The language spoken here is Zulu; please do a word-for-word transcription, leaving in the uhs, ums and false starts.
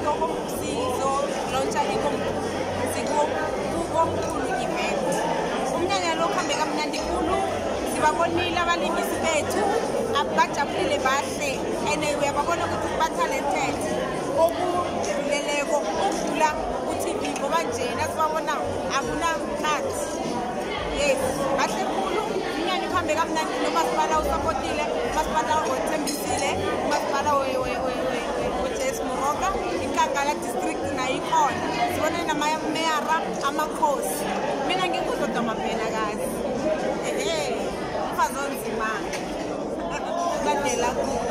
komsizo launcha ikomkhulu event. Umnyanya lo khambe kamnandi khulu. Sibabonile abalingisi bethu abajabulile bahle and uyababona ukuthi ba talented okudluleleko okudlula ku-T V ngoba nje nasibabona akuna cut. Yes, bahle khulu. Umnyanya ukhambe kamnandi nomasipala usapotile, umasipala othembisile, umasipala we-J S Moroka, iNkangala district nayo ikhona. Sibone namayara amakhosi. Mina ngikuzodwa amaphela kazi. Ehe, umfazi onzima. Badela